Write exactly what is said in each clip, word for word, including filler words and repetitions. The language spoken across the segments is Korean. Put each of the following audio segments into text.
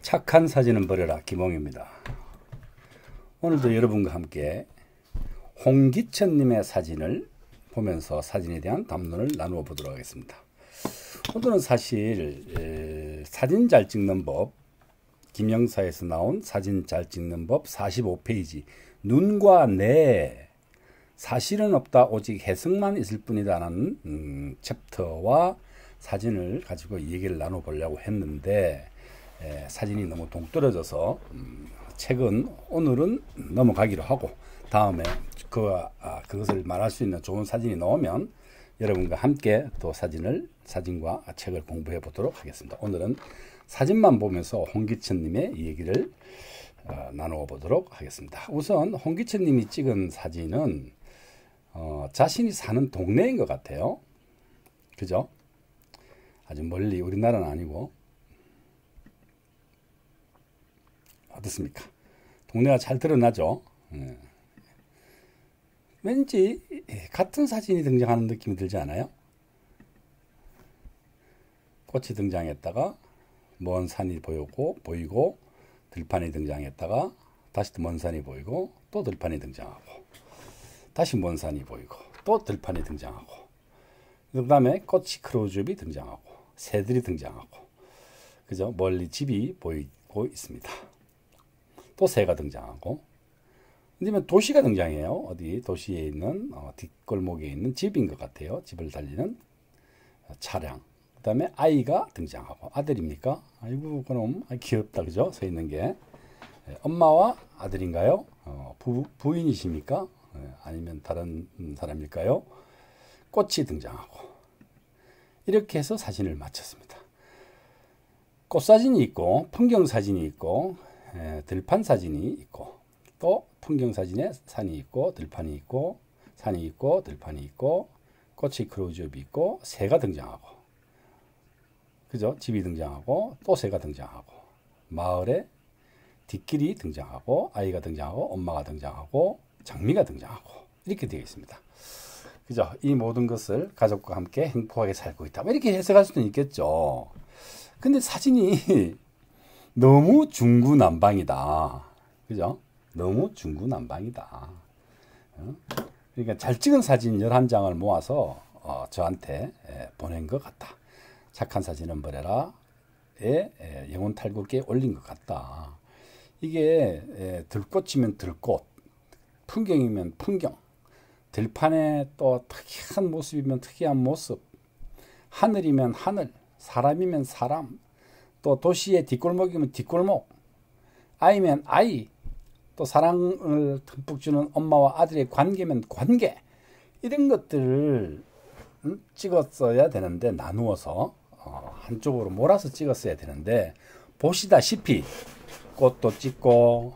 착한 사진은 버려라. 김홍입니다. 오늘도 여러분과 함께 홍기천님의 사진을 보면서 사진에 대한 담론을 나누어 보도록 하겠습니다. 오늘은 사실 에, 사진 잘 찍는 법, 김영사에서 나온 사진 잘 찍는 법 사십오 페이지 눈과 뇌 사실은 없다 오직 해석만 있을 뿐이다라는 음, 챕터와 사진을 가지고 얘기를 나눠보려고 했는데 에, 사진이 너무 동떨어져서 음, 책은 오늘은 넘어가기로 하고 다음에 그, 아, 그것을 말할 수 있는 좋은 사진이 나오면 여러분과 함께 또 사진을 사진과 책을 공부해 보도록 하겠습니다. 오늘은 사진만 보면서 홍기천님의 얘기를 어, 나누어 보도록 하겠습니다. 우선 홍기천님이 찍은 사진은 어, 자신이 사는 동네인 것 같아요. 그죠? 아주 멀리 우리나라는 아니고 어떻습니까? 동네가 잘 드러나죠? 예. 왠지 같은 사진이 등장하는 느낌이 들지 않아요? 꽃이 등장했다가 먼 산이 보이고 보이고 들판이 등장했다가 다시 먼 산이 보이고 또 들판이 등장하고 다시 먼 산이 보이고 또 들판이 등장하고 그 다음에 꽃이 크로즈업이 등장하고 새들이 등장하고 그죠? 멀리 집이 보이고 있습니다. 또 새가 등장하고 아니면 도시가 등장해요. 어디 도시에 있는 어, 뒷골목에 있는 집인 것 같아요. 집을 달리는 차량. 그 다음에 아이가 등장하고 아들입니까? 아이고 그럼 아, 귀엽다 그죠? 서 있는 게 엄마와 아들인가요? 어, 부, 부인이십니까? 예, 아니면 다른 사람일까요? 꽃이 등장하고 이렇게 해서 사진을 마쳤습니다. 꽃사진이 있고 풍경사진이 있고 에, 들판사진이 있고 또 풍경사진에 산이 있고 들판이 있고 산이 있고 들판이 있고 꽃이 크로즈업이 있고 새가 등장하고 그죠? 집이 등장하고 또 새가 등장하고 마을에 뒷길이 등장하고 아이가 등장하고 엄마가 등장하고 장미가 등장하고 이렇게 되어 있습니다. 그죠? 이 모든 것을 가족과 함께 행복하게 살고 있다. 이렇게 해석할 수도 있겠죠. 근데 사진이 너무 중구난방이다. 그죠? 너무 중구난방이다. 그러니까 잘 찍은 사진 열한 장을 모아서 어, 저한테 에, 보낸 것 같다. 착한 사진은 버려라. 에, 에, 영혼 탈곡기에 올린 것 같다. 이게 에, 들꽃이면 들꽃, 풍경이면 풍경, 들판에 또 특이한 모습이면 특이한 모습, 하늘이면 하늘, 사람이면 사람, 또 도시의 뒷골목이면 뒷골목, 아이면 아이, 또 사랑을 듬뿍 주는 엄마와 아들의 관계면 관계, 이런 것들을 음, 찍었어야 되는데 나누어서 어, 한쪽으로 몰아서 찍었어야 되는데 보시다시피 꽃도 찍고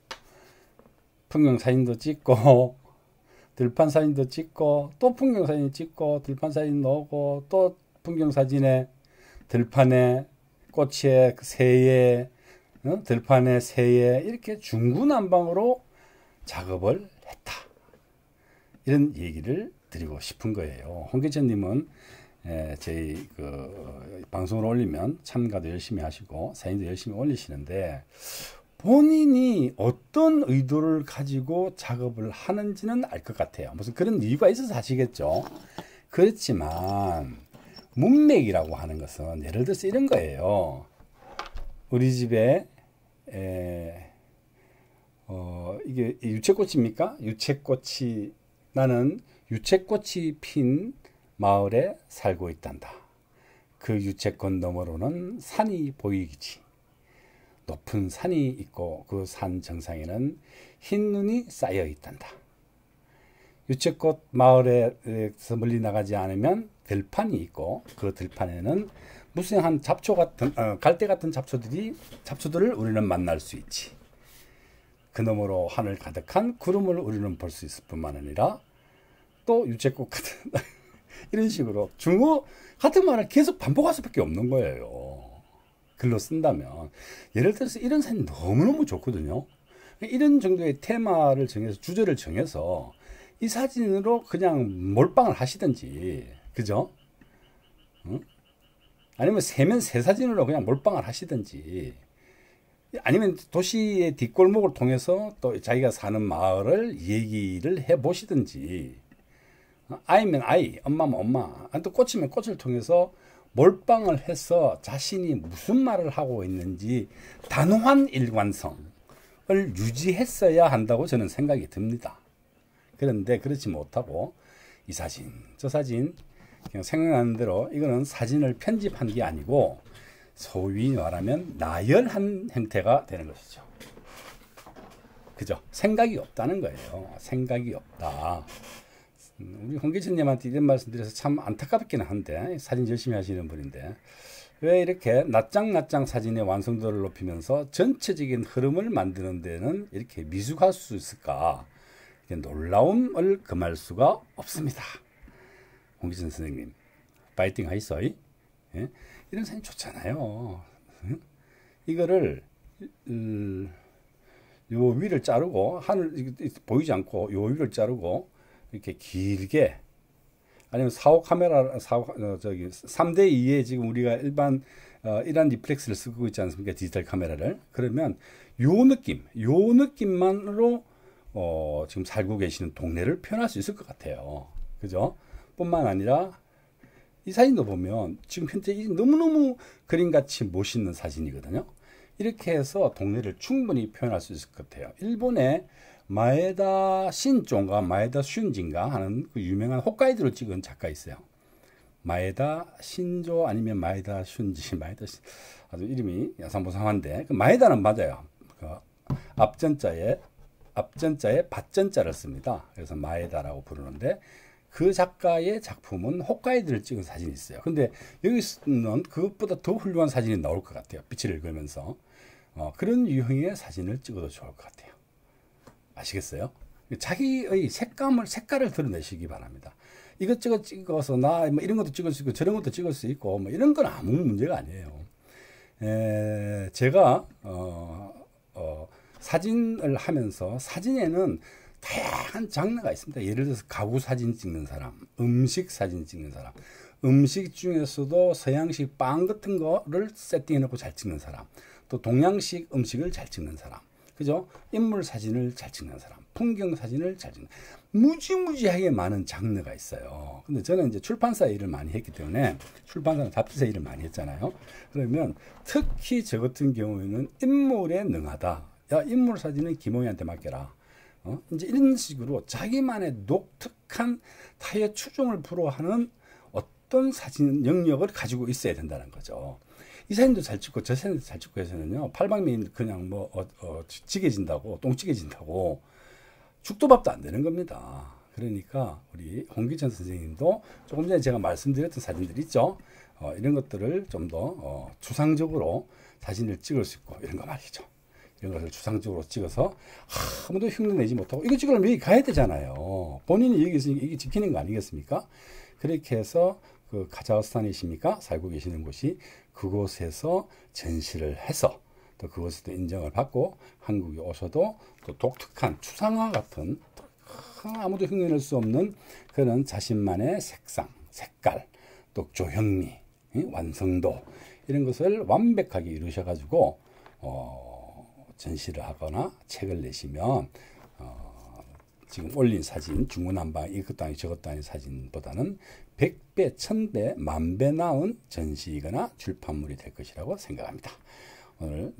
풍경사진도 찍고 들판사진도 찍고 또 풍경사진 찍고 들판사진 넣고 또 풍경사진에 들판에 꽃에 새에 어? 들판에 새에 이렇게 중구난방으로 작업을 했다. 이런 얘기를 드리고 싶은 거예요. 홍기천님은 저희 그 방송을 올리면 참가도 열심히 하시고 사진도 열심히 올리시는데 본인이 어떤 의도를 가지고 작업을 하는지는 알 것 같아요. 무슨 그런 이유가 있어서 하시겠죠. 그렇지만 문맥이라고 하는 것은 예를 들어서 이런 거예요. 우리 집에 에, 어, 이게 유채꽃입니까? 유채꽃이 나는 유채꽃이 핀 마을에 살고 있단다. 그 유채꽃 너머로는 산이 보이지. 높은 산이 있고 그 산 정상에는 흰 눈이 쌓여 있단다. 유채꽃 마을에서 멀리 나가지 않으면 들판이 있고 그 들판에는 무수한 잡초 같은 어, 갈대 같은 잡초들이 잡초들을 우리는 만날 수 있지. 그 너머로 하늘 가득한 구름을 우리는 볼 수 있을 뿐만 아니라 또 유채꽃 같은 이런 식으로 중어 같은 말을 계속 반복할 수밖에 없는 거예요. 글로 쓴다면 예를 들어서 이런 사진 너무너무 좋거든요. 이런 정도의 테마를 정해서 주제를 정해서 이 사진으로 그냥 몰빵을 하시든지 그죠? 응? 아니면 세면 새 사진으로 그냥 몰빵을 하시든지 아니면 도시의 뒷골목을 통해서 또 자기가 사는 마을을 얘기를 해 보시든지, 아이면 아이, 엄마면 엄마, 또 꽃이면 꽃을 통해서 몰빵을 해서 자신이 무슨 말을 하고 있는지 단호한 일관성을 유지했어야 한다고 저는 생각이 듭니다. 그런데 그렇지 못하고 이 사진, 저 사진 그냥 생각나는 대로 이거는 사진을 편집한 게 아니고 소위 말하면 나열한 형태가 되는 것이죠. 그죠? 생각이 없다는 거예요. 생각이 없다. 우리 홍기천님한테 이런 말씀 드려서 참 안타깝기는 한데, 사진 열심히 하시는 분인데 왜 이렇게 낱장낱장 사진의 완성도를 높이면서 전체적인 흐름을 만드는 데는 이렇게 미숙할 수 있을까? 놀라움을 금할 수가 없습니다. 홍기천 선생님 파이팅 하이소. 예? 이런 사진 좋잖아요. 응? 이거를 음, 요 위를 자르고, 하늘 보이지 않고 요 위를 자르고 이렇게 길게, 아니면 사호 카메라, 사호, 어, 저기 삼 대 이에 지금 우리가 일반 어, 이런 리플렉스를 쓰고 있지 않습니까? 디지털 카메라를. 그러면 요 느낌, 요 느낌만으로 어, 지금 살고 계시는 동네를 표현할 수 있을 것 같아요. 그죠? 뿐만 아니라 이 사진도 보면 지금 현재 너무너무 그림같이 멋있는 사진이거든요. 이렇게 해서 동네를 충분히 표현할 수 있을 것 같아요. 일본의 마에다 신조인가 마에다 슌지인가 하는 그 유명한 홋카이도를 찍은 작가 있어요. 마에다 신조 아니면 마에다 슌지, 마에다 신, 아주 이름이 야상보상한데, 그 마에다는 맞아요. 그 앞전자에 앞전자에 밭전자를 씁니다. 그래서 마에다라고 부르는데, 그 작가의 작품은 홋카이도를 찍은 사진이 있어요. 근데 여기서는 그것보다 더 훌륭한 사진이 나올 것 같아요. 빛을 읽으면서. 어, 그런 유형의 사진을 찍어도 좋을 것 같아요. 아시겠어요? 자기의 색감을, 색깔을 드러내시기 바랍니다. 이것저것 찍어서 나 뭐 이런 것도 찍을 수 있고 저런 것도 찍을 수 있고 뭐 이런 건 아무 문제가 아니에요. 에, 제가 어, 어, 사진을 하면서 사진에는 다양한 장르가 있습니다. 예를 들어서 가구 사진 찍는 사람, 음식 사진 찍는 사람, 음식 중에서도 서양식 빵 같은 거를 세팅해 놓고 잘 찍는 사람, 또 동양식 음식을 잘 찍는 사람, 그죠? 인물 사진을 잘 찍는 사람, 풍경 사진을 잘 찍는, 무지무지하게 많은 장르가 있어요. 근데 저는 이제 출판사 일을 많이 했기 때문에, 출판사는 잡지사 일을 많이 했잖아요. 그러면 특히 저 같은 경우에는 인물에 능하다. 야, 인물 사진은 김홍희한테 맡겨라. 어? 이제 이런 식으로 자기만의 독특한 타의 추종을 불허하는 어떤 사진 영역을 가지고 있어야 된다는 거죠. 이 사진도 잘 찍고 저 사진도 잘 찍고 해서는요, 팔방미인 그냥 뭐 어, 어, 찌개진다고, 똥찌개진다고 죽도 밥도 안 되는 겁니다. 그러니까 우리 홍기천 선생님도 조금 전에 제가 말씀드렸던 사진들 있죠. 어, 이런 것들을 좀 더 어, 추상적으로 사진을 찍을 수 있고 이런 거 말이죠. 이런 것을 추상적으로 찍어서 아무도 흉내 내지 못하고, 이거 찍으려면 여기 가야 되잖아요. 본인이 여기 있으니까 이게 지키는 거 아니겠습니까? 그렇게 해서 그 카자흐스탄이십니까? 살고 계시는 곳이 그곳에서 전시를 해서 또 그것에도 인정을 받고 한국에 오셔도 또 독특한 추상화 같은 아무도 흉내낼 수 없는 그런 자신만의 색상, 색깔, 또 조형미, 완성도 이런 것을 완벽하게 이루셔가지고 어, 전시를 하거나 책을 내시면 어, 지금 올린 사진 중구난방 이것도 아니고 저것도 아닌 사진보다는 백 배, 천 배, 만 배 나은 전시거나 출판물이 될 것이라고 생각합니다. 오늘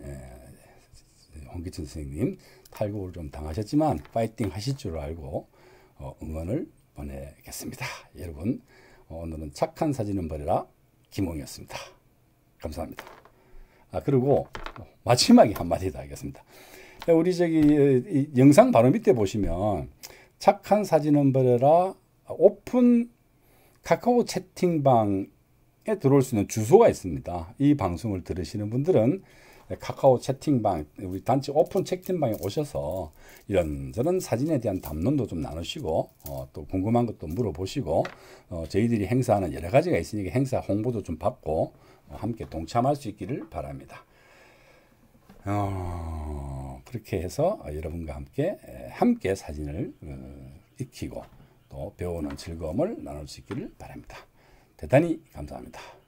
에, 홍기천 선생님 탈곡을 좀 당하셨지만 파이팅 하실 줄 알고 어, 응원을 보내겠습니다. 여러분, 어, 오늘은 착한 사진은 버려라 김홍이었습니다. 감사합니다. 아, 그리고 마지막에 한마디 더 하겠습니다. 우리 저기 영상 바로 밑에 보시면 착한 사진은 버려라 오픈 카카오 채팅방에 들어올 수 있는 주소가 있습니다. 이 방송을 들으시는 분들은 카카오 채팅방, 우리 단체 오픈 채팅방에 오셔서 이런저런 사진에 대한 담론도 좀 나누시고 어, 또 궁금한 것도 물어보시고 어, 저희들이 행사하는 여러 가지가 있으니까 행사 홍보도 좀 받고 어, 함께 동참할 수 있기를 바랍니다. 어, 그렇게 해서 여러분과 함께 함께 사진을 어, 익히고 또 배우는 즐거움을 나눌 수 있기를 바랍니다. 대단히 감사합니다.